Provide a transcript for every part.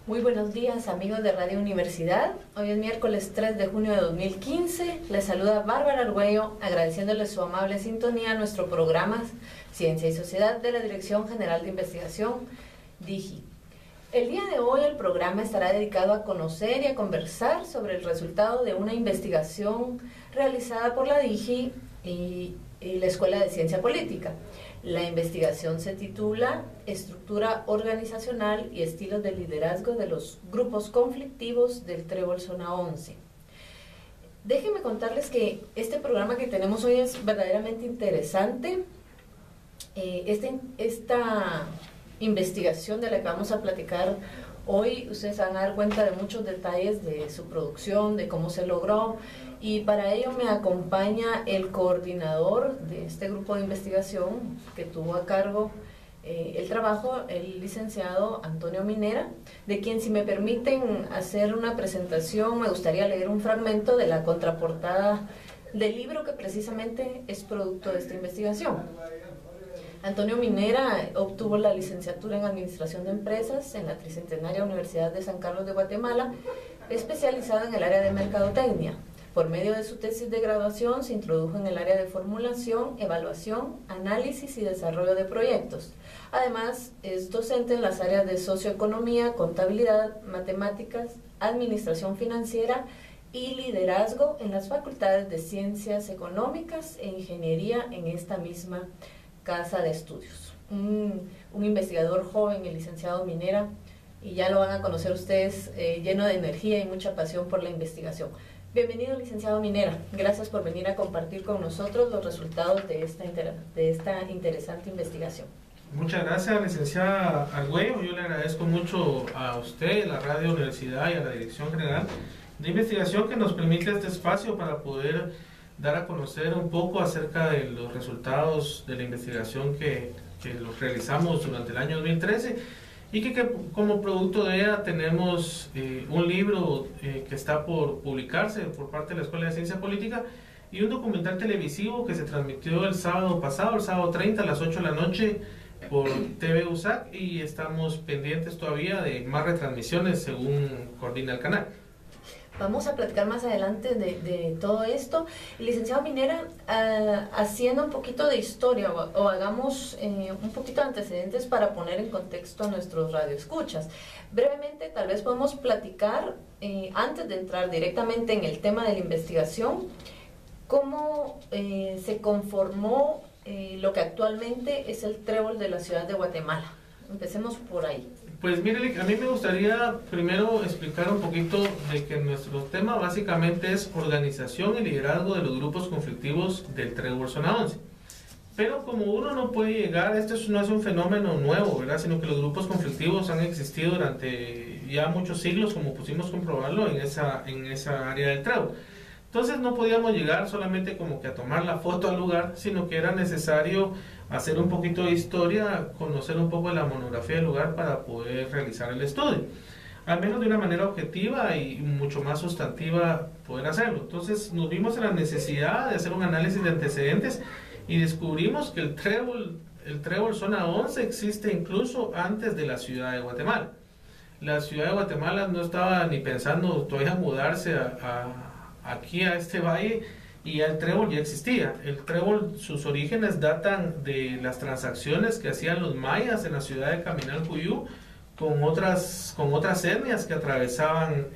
Muy buenos días, amigos de Radio Universidad. Hoy es miércoles 3 de junio de 2015. Les saluda Bárbara Argüello, agradeciéndoles su amable sintonía a nuestro programa Ciencia y Sociedad de la Dirección General de Investigación, DIGI. El día de hoy el programa estará dedicado a conocer y a conversar sobre el resultado de una investigación realizada por la DIGI y la Escuela de Ciencia Política. La investigación se titula Estructura organizacional y estilos de liderazgo de los grupos conflictivos del Trébol Zona 11. Déjenme contarles que este programa que tenemos hoy es verdaderamente interesante. Esta investigación de la que vamos a platicar hoy, ustedes van a dar cuenta de muchos detalles de su producción, de cómo se logró, y para ello me acompaña el coordinador de este grupo de investigación que tuvo a cargo el trabajo, el licenciado Antonio Minera, de quien, si me permiten hacer una presentación, me gustaría leer un fragmento de la contraportada del libro que precisamente es producto de esta investigación. Antonio Minera obtuvo la licenciatura en Administración de Empresas en la Tricentenaria Universidad de San Carlos de Guatemala, especializado en el área de Mercadotecnia. Por medio de su tesis de graduación se introdujo en el área de formulación, evaluación, análisis y desarrollo de proyectos. Además, es docente en las áreas de socioeconomía, contabilidad, matemáticas, administración financiera y liderazgo en las facultades de Ciencias Económicas e Ingeniería en esta misma casa de estudios. Un investigador joven, el licenciado Minera, y ya lo van a conocer ustedes, lleno de energía y mucha pasión por la investigación. Bienvenido, licenciado Minera. Gracias por venir a compartir con nosotros los resultados de esta interesante investigación. Muchas gracias, licenciada Argüello. Yo le agradezco mucho a usted, a la Radio Universidad y a la Dirección General de Investigación que nos permite este espacio para poder dar a conocer un poco acerca de los resultados de la investigación que los realizamos durante el año 2013 y que como producto de ella tenemos un libro que está por publicarse por parte de la Escuela de Ciencia Política y un documental televisivo que se transmitió el sábado pasado, el sábado 30 a las 8 de la noche por TV USAC, y estamos pendientes todavía de más retransmisiones según coordina el canal. Vamos a platicar más adelante de todo esto. Licenciado Minera, haciendo un poquito de historia o hagamos un poquito de antecedentes para poner en contexto a nuestros radioescuchas. Brevemente, tal vez podemos platicar, antes de entrar directamente en el tema de la investigación, cómo se conformó lo que actualmente es el Trébol de la ciudad de Guatemala. Empecemos por ahí. Pues mire, a mí me gustaría primero explicar un poquito de que nuestro tema básicamente es organización y liderazgo de los grupos conflictivos del Trébol Zona 11. Pero como uno no puede llegar, esto no es un fenómeno nuevo, ¿verdad? Sino que los grupos conflictivos han existido durante ya muchos siglos, como pudimos comprobarlo en esa área del Trébol. Entonces no podíamos llegar solamente como que a tomar la foto al lugar, sino que era necesario hacer un poquito de historia, conocer un poco de la monografía del lugar para poder realizar el estudio. Al menos de una manera objetiva y mucho más sustantiva poder hacerlo. Entonces nos vimos en la necesidad de hacer un análisis de antecedentes y descubrimos que el Trébol Zona 11 existe incluso antes de la ciudad de Guatemala. La ciudad de Guatemala no estaba ni pensando todavía mudarse aquí a este valle, y el Trébol ya existía. El Trébol, sus orígenes datan de las transacciones que hacían los mayas en la ciudad de Caminalcuyú con otras etnias que atravesaban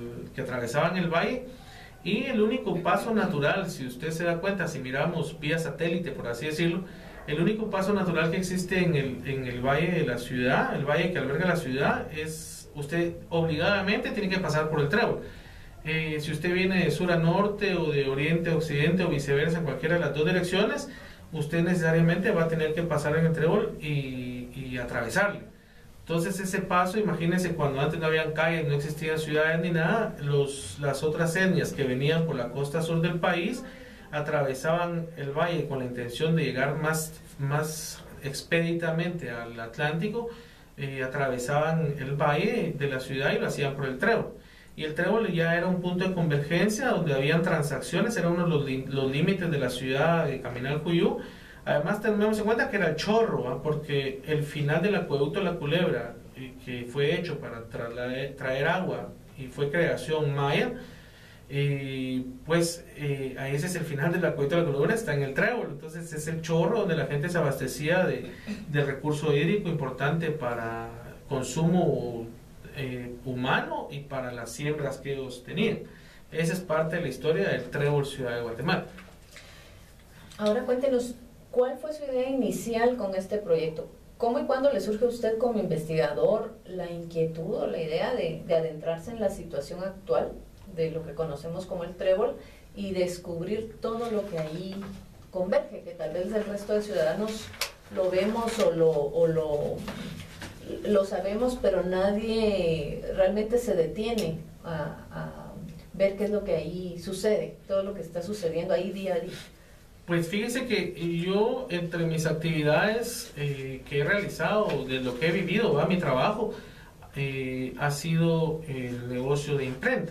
el valle, y el único paso natural, si usted se da cuenta, si miramos vía satélite, por así decirlo, el único paso natural que existe en el valle de la ciudad, el valle que alberga la ciudad, es usted obligadamente tiene que pasar por el Trébol. Si usted viene de sur a norte o de oriente a occidente o viceversa, en cualquiera de las dos direcciones, usted necesariamente va a tener que pasar en el Trébol y atravesarle. Entonces ese paso, imagínense, cuando antes no habían calles, no existían ciudades ni nada, las otras etnias que venían por la costa sur del país atravesaban el valle con la intención de llegar más expeditamente al Atlántico, atravesaban el valle de la ciudad y lo hacían por el Trébol. Y el Trébol ya era un punto de convergencia donde habían transacciones, era uno de los límites de la ciudad de Caminalcuyú, Además tenemos en cuenta que era el chorro, ¿va? Porque el final del acueducto de la Culebra, que fue hecho para traer agua y fue creación maya, pues ahí ese es el final del acueducto de la Culebra, está en el Trébol. Entonces es el chorro donde la gente se abastecía de recurso hídrico importante para consumo humano y para las siembras que ellos tenían. Esa es parte de la historia del Trébol Ciudad de Guatemala. Ahora cuéntenos, ¿cuál fue su idea inicial con este proyecto? ¿Cómo y cuándo le surge a usted como investigador la inquietud o la idea de adentrarse en la situación actual de lo que conocemos como el Trébol y descubrir todo lo que ahí converge, que tal vez el resto de ciudadanos lo vemos o lo sabemos, pero nadie realmente se detiene a ver qué es lo que ahí sucede, todo lo que está sucediendo ahí día a día? Pues fíjese que yo, entre mis actividades que he realizado, de lo que he vivido, ¿va? Mi trabajo ha sido el negocio de imprenta.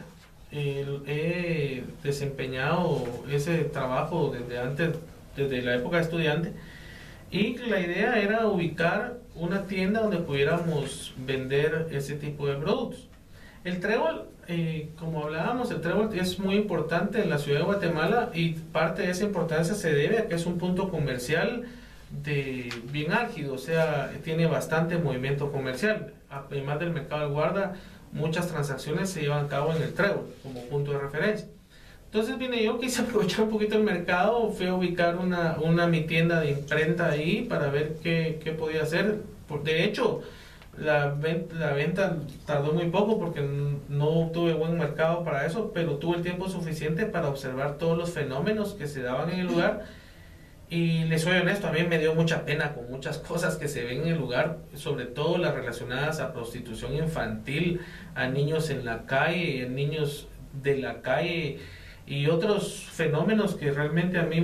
He desempeñado ese trabajo desde antes, desde la época de estudiante, y la idea era ubicar una tienda donde pudiéramos vender ese tipo de productos. El Trébol, como hablábamos, el Trébol es muy importante en la ciudad de Guatemala y parte de esa importancia se debe a que es un punto comercial bien álgido, o sea, tiene bastante movimiento comercial. Además del mercado de Guarda, muchas transacciones se llevan a cabo en el Trébol como punto de referencia. Entonces vine yo, quise aprovechar un poquito el mercado, fui a ubicar mi tienda de imprenta ahí para ver qué podía hacer. De hecho, la venta tardó muy poco porque no tuve buen mercado para eso, pero tuve el tiempo suficiente para observar todos los fenómenos que se daban en el lugar. Y les soy honesto, a mí me dio mucha pena con muchas cosas que se ven en el lugar, sobre todo las relacionadas a prostitución infantil, a niños en la calle, a niños de la calle y otros fenómenos que realmente a mí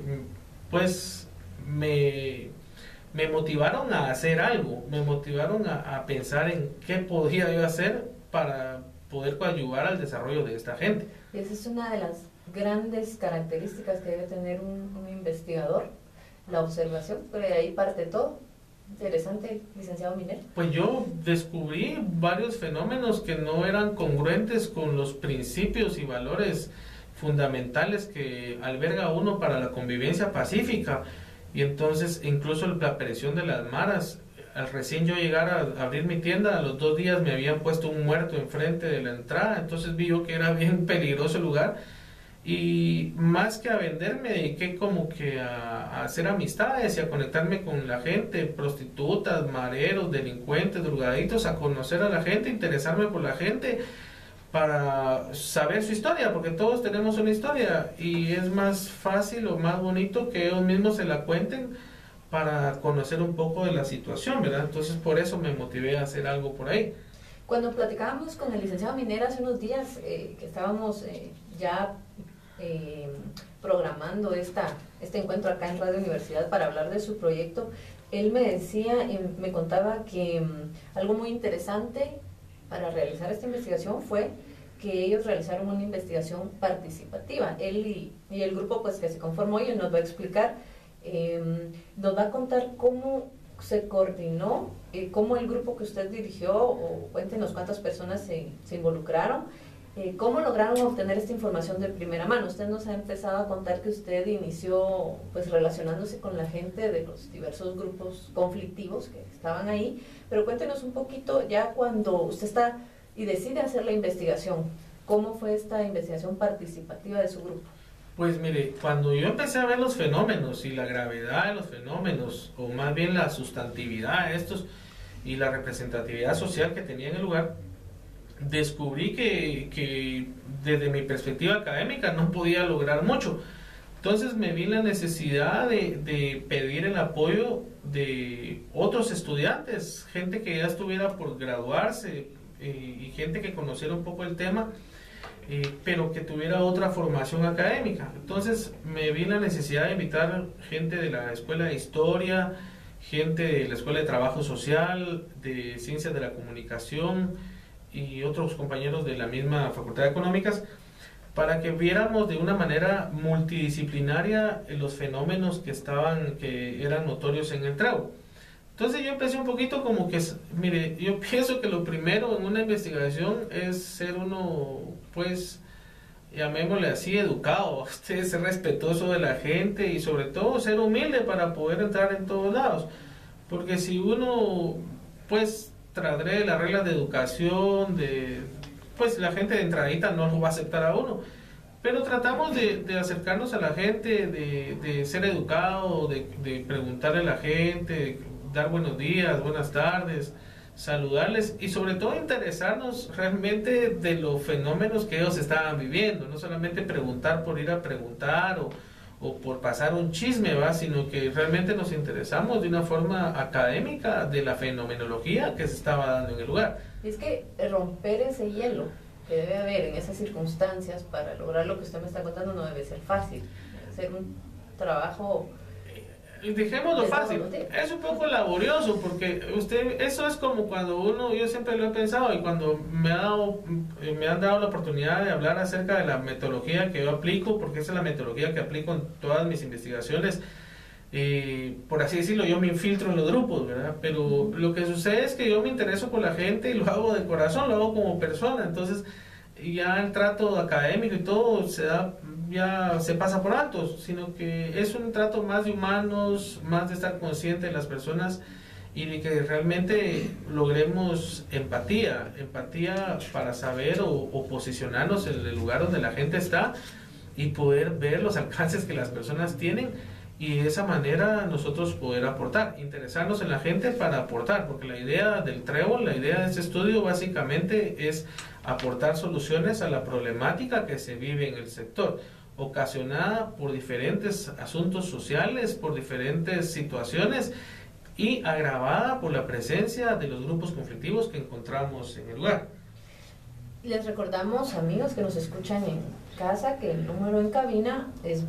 me motivaron a hacer algo, me motivaron a pensar en qué podía yo hacer para poder coadyuvar al desarrollo de esta gente. Esa es una de las grandes características que debe tener un investigador, la observación, pero de ahí parte todo. Interesante, licenciado Miner. Pues yo descubrí varios fenómenos que no eran congruentes con los principios y valores fundamentales que alberga uno para la convivencia pacífica. Y entonces incluso la aparición de las maras, al recién yo llegar a abrir mi tienda, a los 2 días me habían puesto un muerto enfrente de la entrada, entonces vi yo que era bien peligroso el lugar y más que a vender me dediqué como que a hacer amistades y a conectarme con la gente, prostitutas, mareros, delincuentes, drogaditos, a conocer a la gente, interesarme por la gente para saber su historia, porque todos tenemos una historia y es más fácil o más bonito que ellos mismos se la cuenten para conocer un poco de la situación, ¿verdad? Entonces por eso me motivé a hacer algo por ahí. Cuando platicábamos con el licenciado Miner hace unos días, que estábamos ya programando este encuentro acá en Radio Universidad para hablar de su proyecto, él me decía y me contaba que algo muy interesante para realizar esta investigación fue que ellos realizaron una investigación participativa. Él y el grupo pues que se conformó, y él nos va a explicar, nos va a contar cómo se coordinó, cómo el grupo que usted dirigió, o cuéntenos cuántas personas se involucraron, cómo lograron obtener esta información de primera mano. Usted nos ha empezado a contar que usted inició pues relacionándose con la gente de los diversos grupos conflictivos que estaban ahí, pero cuéntenos un poquito ya cuando usted está y decide hacer la investigación, ¿cómo fue esta investigación participativa de su grupo? Pues mire, cuando yo empecé a ver los fenómenos y la gravedad de los fenómenos, o más bien la sustantividad de estos y la representatividad social que tenía en el lugar, descubrí que desde mi perspectiva académica no podía lograr mucho. Entonces me vi la necesidad de pedir el apoyo de otros estudiantes, gente que ya estuviera por graduarse y gente que conociera un poco el tema, pero que tuviera otra formación académica. Entonces me vi la necesidad de invitar gente de la Escuela de Historia, gente de la Escuela de Trabajo Social, de Ciencias de la Comunicación y otros compañeros de la misma Facultad de Económicas, para que viéramos de una manera multidisciplinaria los fenómenos que eran notorios en el trébol. Entonces yo empecé un poquito como que, mire, yo pienso que lo primero en una investigación es ser uno, pues, llamémosle así, educado, ser respetuoso de la gente y sobre todo ser humilde para poder entrar en todos lados. Porque si uno, pues, trasgrede las reglas de educación, pues la gente de entradita no lo va a aceptar a uno. Pero tratamos de acercarnos a la gente, de ser educado, de preguntarle a la gente, de dar buenos días, buenas tardes, saludarles y sobre todo interesarnos realmente de los fenómenos que ellos estaban viviendo, no solamente preguntar por ir a preguntar o por pasar un chisme, ¿va? Sino que realmente nos interesamos de una forma académica de la fenomenología que se estaba dando en el lugar. Y es que romper ese hielo que debe haber en esas circunstancias para lograr lo que usted me está contando no debe ser fácil, debe ser un trabajo... Dejémoslo fácil, es un poco laborioso porque eso es como cuando uno, yo siempre lo he pensado y cuando me han dado la oportunidad de hablar acerca de la metodología que yo aplico, porque esa es la metodología que aplico en todas mis investigaciones, por así decirlo, yo me infiltro en los grupos, ¿verdad? Pero lo que sucede es que yo me intereso por la gente y lo hago de corazón, lo hago como persona, entonces ya el trato académico y todo ya se pasa por alto, sino que es un trato más de humanos, más de estar consciente de las personas y de que realmente logremos empatía para saber o posicionarnos en el lugar donde la gente está y poder ver los alcances que las personas tienen y de esa manera nosotros poder aportar, interesarnos en la gente para aportar, porque la idea del trébol, la idea de este estudio básicamente es aportar soluciones a la problemática que se vive en el sector, ocasionada por diferentes asuntos sociales, por diferentes situaciones y agravada por la presencia de los grupos conflictivos que encontramos en el lugar. Les recordamos, amigos que nos escuchan en casa, que el número en cabina es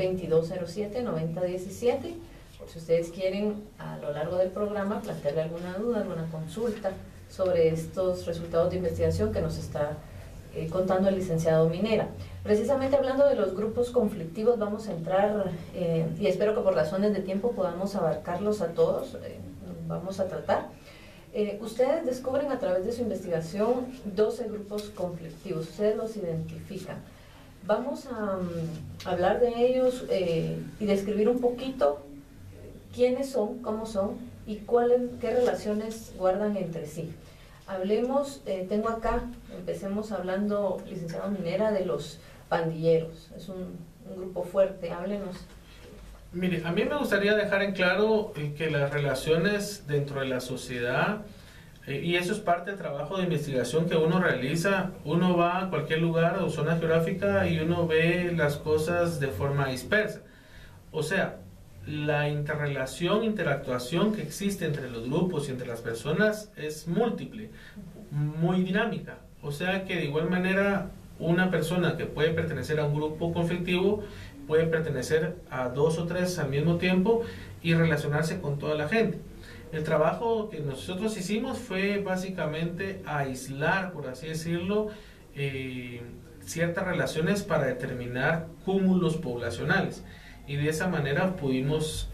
2207-9017, por si ustedes quieren a lo largo del programa plantearle alguna duda, alguna consulta sobre estos resultados de investigación que nos está contando el licenciado Minera. Precisamente hablando de los grupos conflictivos, vamos a entrar, y espero que por razones de tiempo podamos abarcarlos a todos, vamos a tratar. Ustedes descubren a través de su investigación 12 grupos conflictivos, ustedes los identifican. Vamos a hablar de ellos y describir un poquito quiénes son, cómo son y qué relaciones guardan entre sí. Hablemos, tengo acá, empecemos hablando, licenciado Minera, de los pandilleros. Es un grupo fuerte, háblenos. Mire, a mí me gustaría dejar en claro que las relaciones dentro de la sociedad, y eso es parte del trabajo de investigación que uno realiza, uno va a cualquier lugar o zona geográfica y uno ve las cosas de forma dispersa. O sea, la interactuación que existe entre los grupos y entre las personas es múltiple, muy dinámica. O sea que de igual manera una persona que puede pertenecer a un grupo conflictivo puede pertenecer a 2 o 3 al mismo tiempo y relacionarse con toda la gente. El trabajo que nosotros hicimos fue básicamente aislar, por así decirlo, ciertas relaciones para determinar cúmulos poblacionales. Y de esa manera pudimos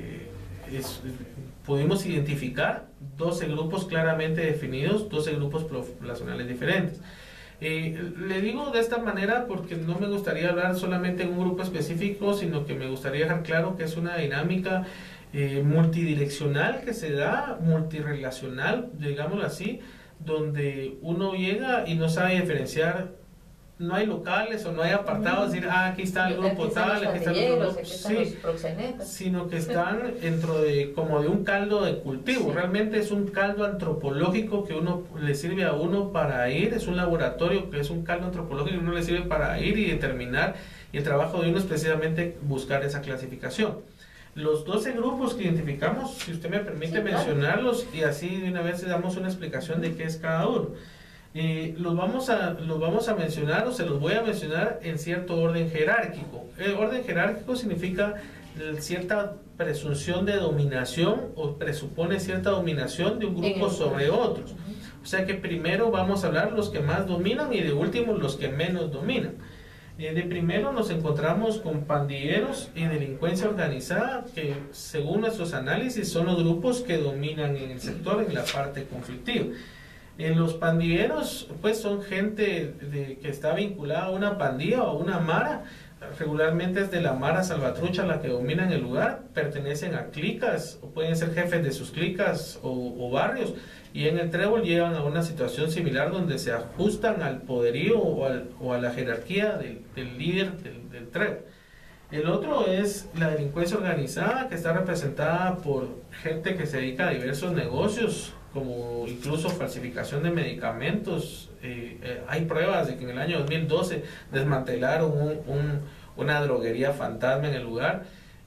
identificar 12 grupos claramente definidos, 12 grupos poblacionales diferentes. Le digo de esta manera porque no me gustaría hablar solamente en un grupo específico, sino que me gustaría dejar claro que es una dinámica multidireccional que se da, multirelacional, digámoslo así, donde uno llega y no sabe diferenciar. No hay locales o no hay apartados, decir, aquí está el grupo tal, aquí está el grupo, sí, sino que están dentro de como de un caldo de cultivo. Sí. Realmente es un caldo antropológico que uno le sirve a uno para ir, es un laboratorio que es un caldo antropológico que uno le sirve para ir y determinar, y el trabajo de uno es precisamente buscar esa clasificación. Los 12 grupos que identificamos, si usted me permite mencionarlos, y así de una vez le damos una explicación de qué es cada uno. Los vamos a mencionar, o se los voy a mencionar en cierto orden jerárquico. El orden jerárquico significa cierta presunción de dominación o presupone cierta dominación de un grupo sobre otros. O sea que primero vamos a hablar los que más dominan y de último los que menos dominan. De primero nos encontramos con pandilleros y delincuencia organizada, que según nuestros análisis son los grupos que dominan en el sector en la parte conflictiva. Los pandilleros pues son gente que está vinculada a una pandilla o a una mara. Regularmente es de la mara salvatrucha la que domina en el lugar, pertenecen a clicas o pueden ser jefes de sus clicas o barrios, y en el trébol llegan a una situación similar donde se ajustan al poderío o a la jerarquía del líder del trébol. El otro es la delincuencia organizada, que está representada por gente que se dedica a diversos negocios, como incluso falsificación de medicamentos. Hay pruebas de que en el año 2012 desmantelaron una droguería fantasma en el lugar.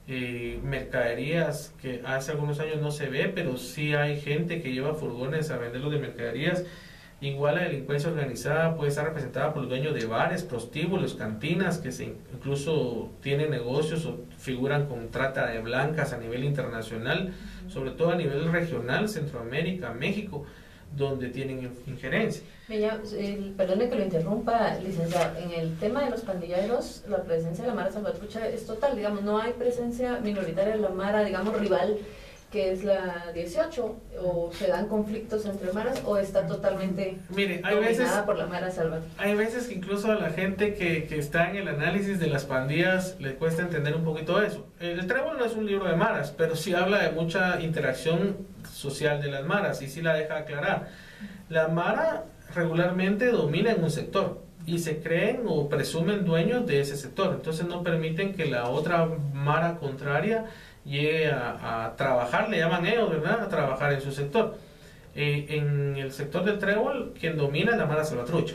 Mercaderías que hace algunos años no se ve, pero sí hay gente que lleva furgones a venderlos de mercaderías. Igual la delincuencia organizada puede estar representada por los dueños de bares, prostíbulos, cantinas, que incluso tienen negocios o figuran con trata de blancas a nivel internacional, sobre todo a nivel regional, Centroamérica, México, donde tienen injerencia. Perdone que lo interrumpa, licenciado. En el tema de los pandilleros, la presencia de la mara salvatrucha es total, digamos, no hay presencia minoritaria de la mara, digamos, rival, que es la 18, o se dan conflictos entre maras, o está totalmente dominada por la mara salvatrucha. Hay veces que incluso a la gente que está en el análisis de las pandillas le cuesta entender un poquito eso. El trébol no es un libro de maras, pero sí habla de mucha interacción social de las maras, y sí la deja aclarar. La mara regularmente domina en un sector y se creen o presumen dueños de ese sector, entonces no permiten que la otra mara contraria llegue a trabajar, le llaman ellos, ¿verdad?, a trabajar en su sector. En el sector del trébol, quien domina es la mara salvatrucha.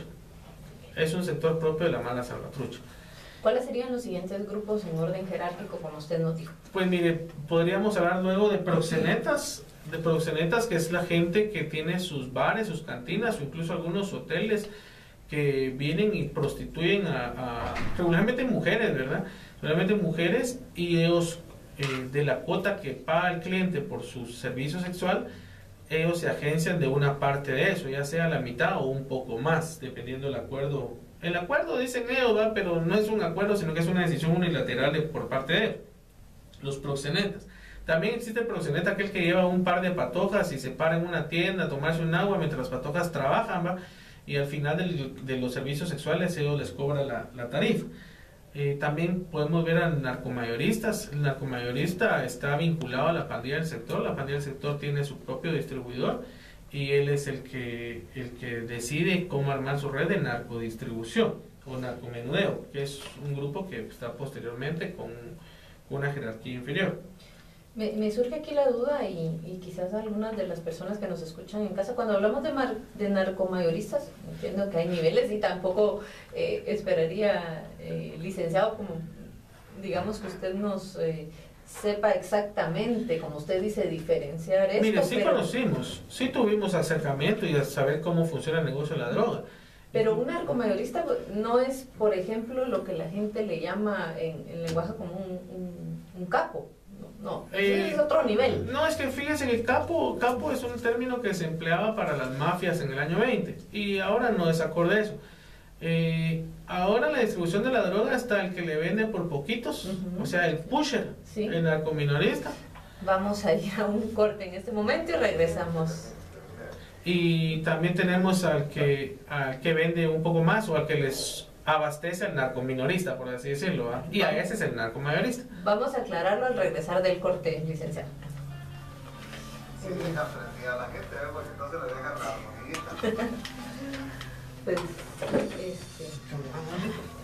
Es un sector propio de la mara salvatrucha. ¿Cuáles serían los siguientes grupos en orden jerárquico, como usted nos dijo? Pues mire, podríamos hablar luego de proxenetas, que es la gente que tiene sus bares, sus cantinas o incluso algunos hoteles que vienen y prostituyen regularmente mujeres, ¿verdad? Regularmente mujeres, y ellos de la cuota que paga el cliente por su servicio sexual, ellos se agencian de una parte de eso, ya sea la mitad o un poco más, dependiendo del acuerdo. El acuerdo dicen ellos, ¿va?, pero no es un acuerdo, sino que es una decisión unilateral por parte de ellos. Los proxenetas. También existe el proxeneta, aquel que lleva un par de patojas y se para en una tienda a tomarse un agua mientras las patojas trabajan, ¿va?, y al final de los servicios sexuales ellos les cobran la tarifa. También podemos ver a narcomayoristas. El narcomayorista está vinculado a la pandilla del sector. La pandilla del sector tiene su propio distribuidor y él es el que decide cómo armar su red de narcodistribución o narcomenudeo, que es un grupo que está posteriormente con una jerarquía inferior. Me surge aquí la duda, y quizás algunas de las personas que nos escuchan en casa, cuando hablamos de narcomayoristas, entiendo que hay niveles y tampoco esperaría, licenciado, como digamos que usted nos sepa exactamente, como usted dice, diferenciar esto. Mire, sí conocimos, sí tuvimos acercamiento y a saber cómo funciona el negocio de la droga. Pero un narcomayorista no es, por ejemplo, lo que la gente le llama en lenguaje común un capo. No, es otro nivel. No, es que fíjense que capo es un término que se empleaba para las mafias en el año 20 y ahora no es acorde eso. Ahora la distribución de la droga está el que le vende por poquitos, o sea, el pusher, ¿sí?, el narcominorista. Vamos a ir a un corte en este momento y regresamos. Y también tenemos al que vende un poco más, o al que les abastece al narcominorista, por así decirlo, ¿eh? Y a ese es el narcomayorista. Vamos a aclararlo al regresar del corte, licenciado. Sí, aprendí a la gente, porque entonces le dejan la monedita. Pues,